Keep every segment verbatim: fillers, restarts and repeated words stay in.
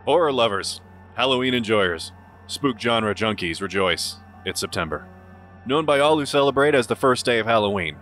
Horror lovers, Halloween enjoyers, spook genre junkies, rejoice. It's September. Known by all who celebrate as the first day of Halloween.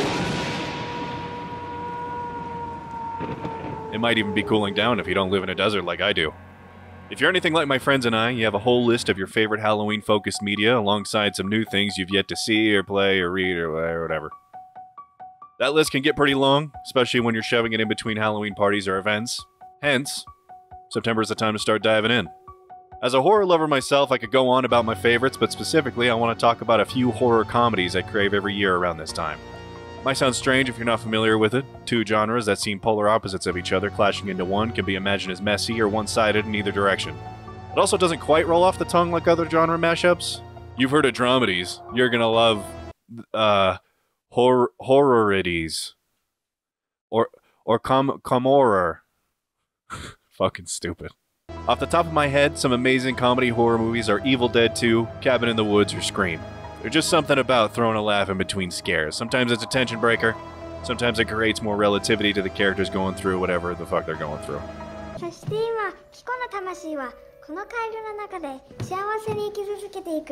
It might even be cooling down if you don't live in a desert like I do. If you're anything like my friends and I, you have a whole list of your favorite Halloween-focused media alongside some new things you've yet to see or play or read or whatever. That list can get pretty long, especially when you're shoving it in between Halloween parties or events. Hence, September is the time to start diving in. As a horror lover myself, I could go on about my favorites, but specifically I want to talk about a few horror comedies I crave every year around this time. Might sound strange if you're not familiar with it. Two genres that seem polar opposites of each other clashing into one can be imagined as messy or one-sided in either direction. It also doesn't quite roll off the tongue like other genre mashups. You've heard of dramedies. You're gonna love, uh, hor horrorities. Or, or com comorror. Fucking stupid. Off the top of my head, some amazing comedy horror movies are Evil Dead two, Cabin in the Woods, or Scream. There's just something about throwing a laugh in between scares. Sometimes it's a tension breaker, sometimes it creates more relativity to the characters going through whatever the fuck they're going through. そして今、キコの魂はこのカエルの中で幸せに生き続けていく。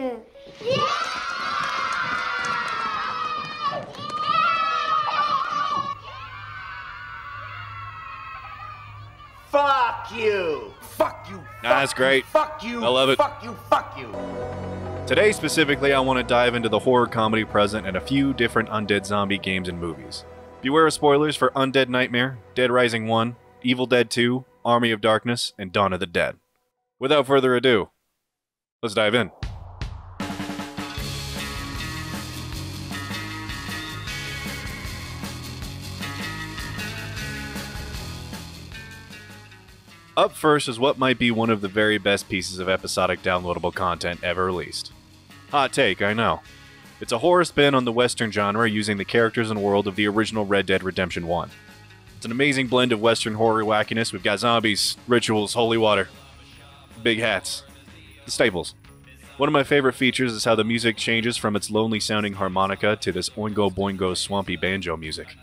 Fuck you! Fuck you! Nah, that's great. Fuck you! I love it. Fuck you! Fuck you! Today, specifically, I want to dive into the horror comedy present in a few different undead zombie games and movies. Beware of spoilers for Undead Nightmare, Dead Rising one, Evil Dead two, Army of Darkness, and Dawn of the Dead. Without further ado, let's dive in. Up first is what might be one of the very best pieces of episodic downloadable content ever released. Hot take, I know. It's a horror spin on the Western genre using the characters and world of the original Red Dead Redemption one. It's an amazing blend of Western horror wackiness. We've got zombies, rituals, holy water, big hats, the staples. One of my favorite features is how the music changes from its lonely sounding harmonica to this oingo boingo swampy banjo music.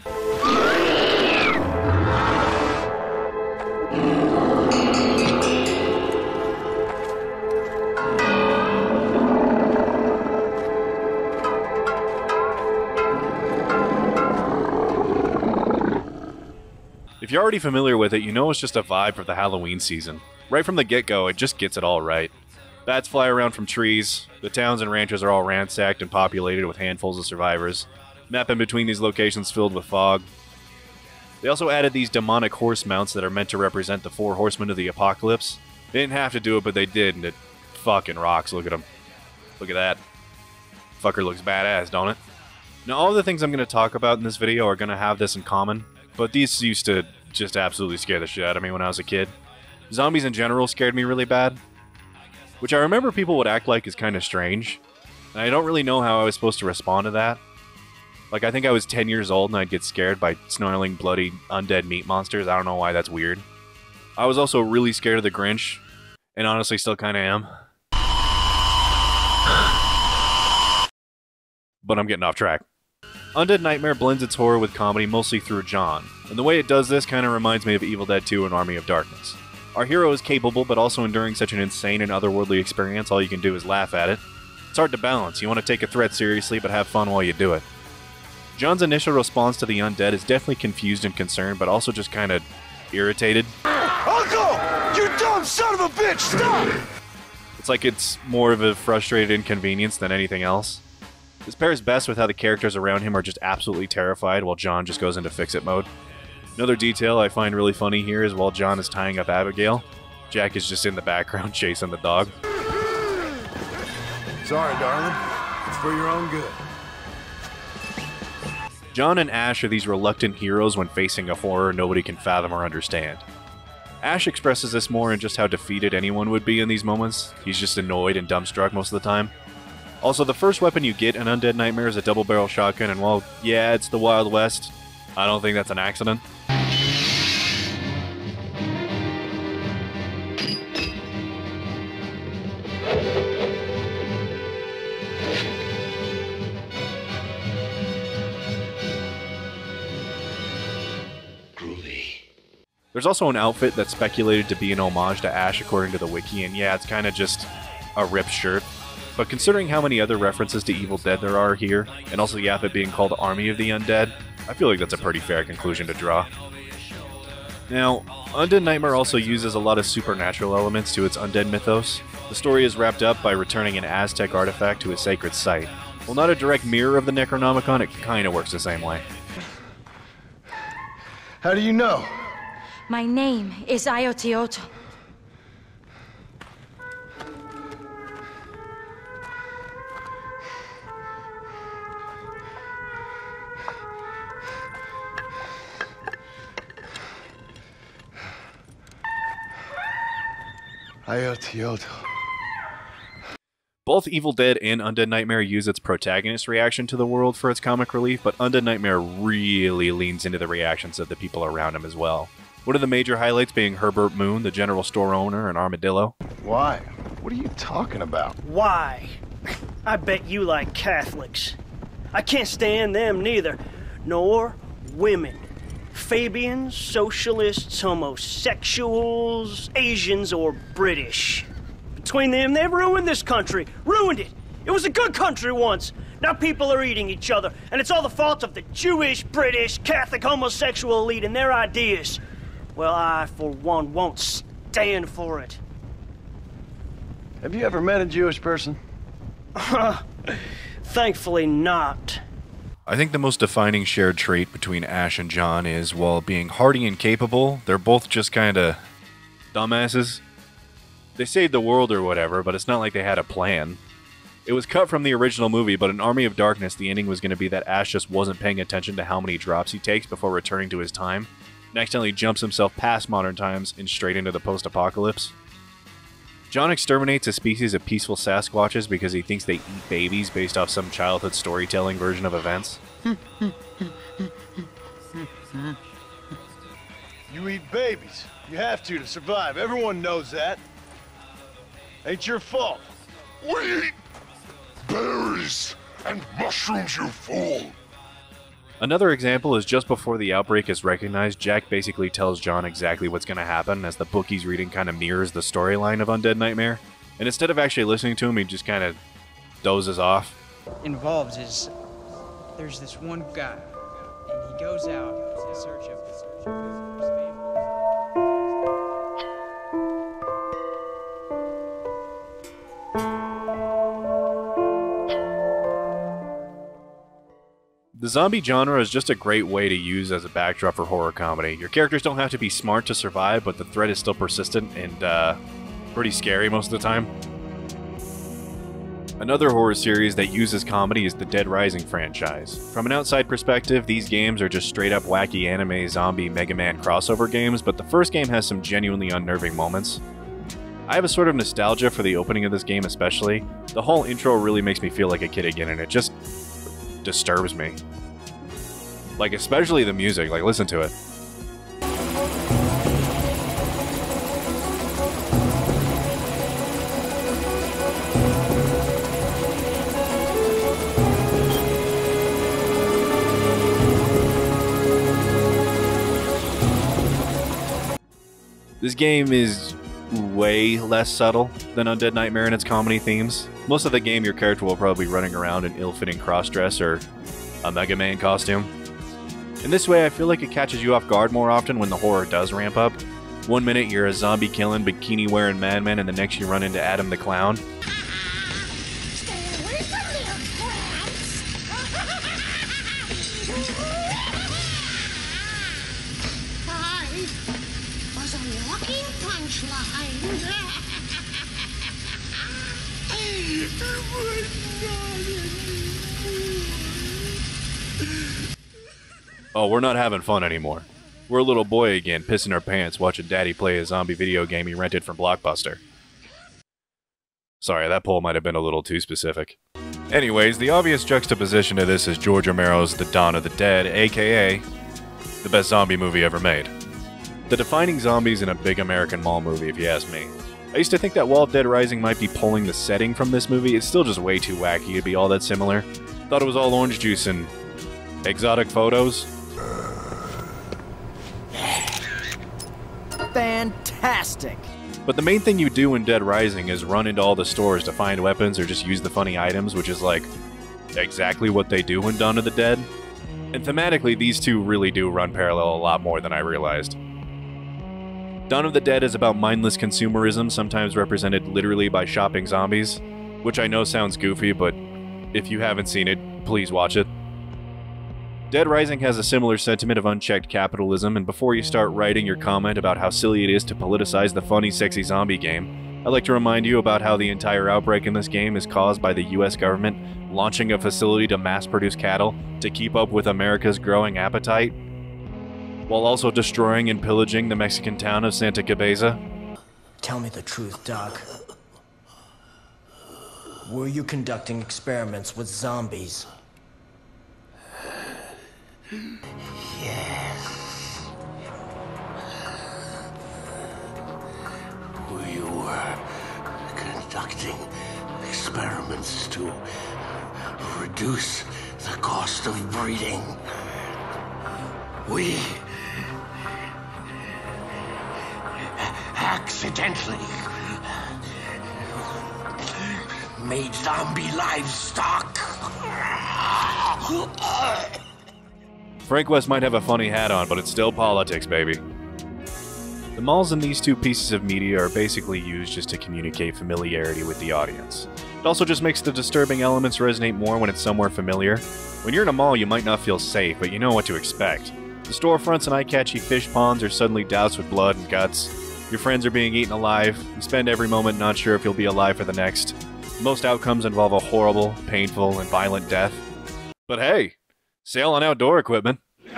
If you're already familiar with it, you know it's just a vibe for the Halloween season. Right from the get-go, it just gets it all right. Bats fly around from trees, the towns and ranches are all ransacked and populated with handfuls of survivors, map in between these locations filled with fog. They also added these demonic horse mounts that are meant to represent the four horsemen of the apocalypse. They didn't have to do it, but they did, and it fucking rocks. Look at them. Look at that. Fucker looks badass, don't it? Now, all the things I'm going to talk about in this video are going to have this in common, but these used to just absolutely scare the shit out of me when I was a kid. Zombies in general scared me really bad, which I remember people would act like is kind of strange, and I don't really know how I was supposed to respond to that. Like, I think I was ten years old and I'd get scared by snarling, bloody, undead meat monsters. I don't know why that's weird. I was also really scared of the Grinch, and honestly still kind of am. But I'm getting off track. Undead Nightmare blends its horror with comedy mostly through John, and the way it does this kind of reminds me of Evil Dead two and Army of Darkness. Our hero is capable, but also enduring such an insane and otherworldly experience, all you can do is laugh at it. It's hard to balance. You want to take a threat seriously, but have fun while you do it. John's initial response to the undead is definitely confused and concerned, but also just kind of irritated. Uncle! You dumb son of a bitch! Stop! It's like it's more of a frustrated inconvenience than anything else. This pairs best with how the characters around him are just absolutely terrified while John just goes into fix-it mode. Another detail I find really funny here is while John is tying up Abigail, Jack is just in the background chasing the dog. Sorry, darling. It's for your own good. John and Ash are these reluctant heroes when facing a horror nobody can fathom or understand. Ash expresses this more in just how defeated anyone would be in these moments. He's just annoyed and dumbstruck most of the time. Also, the first weapon you get in Undead Nightmare is a double-barrel shotgun, and while, yeah, it's the Wild West, I don't think that's an accident. There's also an outfit that's speculated to be an homage to Ash according to the wiki, and yeah, it's kind of just a ripped shirt. But considering how many other references to Evil Dead there are here, and also the outfit being called Army of the Undead, I feel like that's a pretty fair conclusion to draw. Now, Undead Nightmare also uses a lot of supernatural elements to its undead mythos. The story is wrapped up by returning an Aztec artifact to a sacred site. While not a direct mirror of the Necronomicon, it kinda works the same way. How do you know? My name is Ayotioto. Ayotioto. Both Evil Dead and Undead Nightmare use its protagonist's reaction to the world for its comic relief, but Undead Nightmare really leans into the reactions of the people around him as well. One of the major highlights being Herbert Moon, the general store owner, and Armadillo. Why? What are you talking about? Why? I bet you like Catholics. I can't stand them neither. Nor women. Fabians, socialists, homosexuals, Asians, or British. Between them, they've ruined this country. Ruined it. It was a good country once. Now people are eating each other, and it's all the fault of the Jewish, British, Catholic, homosexual elite and their ideas. Well, I, for one, won't stand for it. Have you ever met a Jewish person? Thankfully not. I think the most defining shared trait between Ash and John is, while being hardy and capable, they're both just kinda dumbasses. They saved the world or whatever, but it's not like they had a plan. It was cut from the original movie, but in Army of Darkness, the ending was going to be that Ash just wasn't paying attention to how many drops he takes before returning to his time, and accidentally jumps himself past modern times and straight into the post-apocalypse. John exterminates a species of peaceful Sasquatches because he thinks they eat babies based off some childhood storytelling version of events. You eat babies. You have to to survive. Everyone knows that. Ain't your fault. We eat berries and mushrooms, you fool! Another example is just before the outbreak is recognized, Jack basically tells John exactly what's going to happen, as the book he's reading kind of mirrors the storyline of Undead Nightmare. And instead of actually listening to him, he just kind of dozes off. Involved is there's this one guy, and he goes out in search of his family. The zombie genre is just a great way to use as a backdrop for horror comedy. Your characters don't have to be smart to survive, but the threat is still persistent and uh, pretty scary most of the time. Another horror series that uses comedy is the Dead Rising franchise. From an outside perspective, these games are just straight up wacky anime zombie Mega Man crossover games, but the first game has some genuinely unnerving moments. I have a sort of nostalgia for the opening of this game especially. The whole intro really makes me feel like a kid again, and it just disturbs me. Like, especially the music, like, listen to it. This game is way less subtle than Undead Nightmare in its comedy themes. Most of the game, your character will probably be running around in ill-fitting cross-dress or a Mega Man costume. In this way, I feel like it catches you off guard more often when the horror does ramp up. One minute you're a zombie-killing, bikini-wearing madman, and the next you run into Adam the Clown. Stay away from me, plants! I was a walking punchline. Oh, we're not having fun anymore. We're a little boy again, pissing our pants, watching Daddy play a zombie video game he rented from Blockbuster. Sorry, that poll might have been a little too specific. Anyways, the obvious juxtaposition to this is George Romero's The Dawn of the Dead, aka the best zombie movie ever made. The defining zombies in a big American mall movie, if you ask me. I used to think that while Dead Rising might be pulling the setting from this movie, it's still just way too wacky to be all that similar. Thought it was all orange juice and exotic photos. fantastic. But the main thing you do in Dead Rising is run into all the stores to find weapons or just use the funny items, which is like exactly what they do in Dawn of the Dead. And thematically, these two really do run parallel a lot more than I realized. Dawn of the Dead is about mindless consumerism, sometimes represented literally by shopping zombies, which I know sounds goofy, but if you haven't seen it, please watch it. Dead Rising has a similar sentiment of unchecked capitalism, and before you start writing your comment about how silly it is to politicize the funny, sexy zombie game, I'd like to remind you about how the entire outbreak in this game is caused by the U S government launching a facility to mass-produce cattle to keep up with America's growing appetite, while also destroying and pillaging the Mexican town of Santa Cabeza. Tell me the truth, Doc. Were you conducting experiments with zombies? Yes. We were conducting experiments to reduce the cost of breeding. We accidentally made zombie livestock. Frank West might have a funny hat on, but it's still politics, baby. The malls in these two pieces of media are basically used just to communicate familiarity with the audience. It also just makes the disturbing elements resonate more when it's somewhere familiar. When you're in a mall, you might not feel safe, but you know what to expect. The storefronts and eye-catchy fish ponds are suddenly doused with blood and guts. Your friends are being eaten alive. You spend every moment not sure if you'll be alive for the next. Most outcomes involve a horrible, painful, and violent death. But hey, sale on outdoor equipment.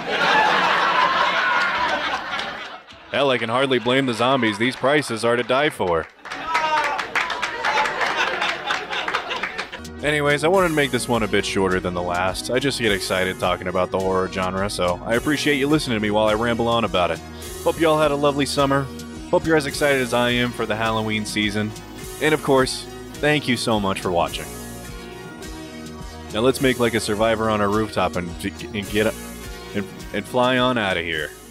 Hell, I can hardly blame the zombies. These prices are to die for. Anyways, I wanted to make this one a bit shorter than the last. I just get excited talking about the horror genre, so I appreciate you listening to me while I ramble on about it. Hope you all had a lovely summer. Hope you're as excited as I am for the Halloween season. And of course, thank you so much for watching. Now let's make like a survivor on a rooftop and, and get and, and fly on out of here.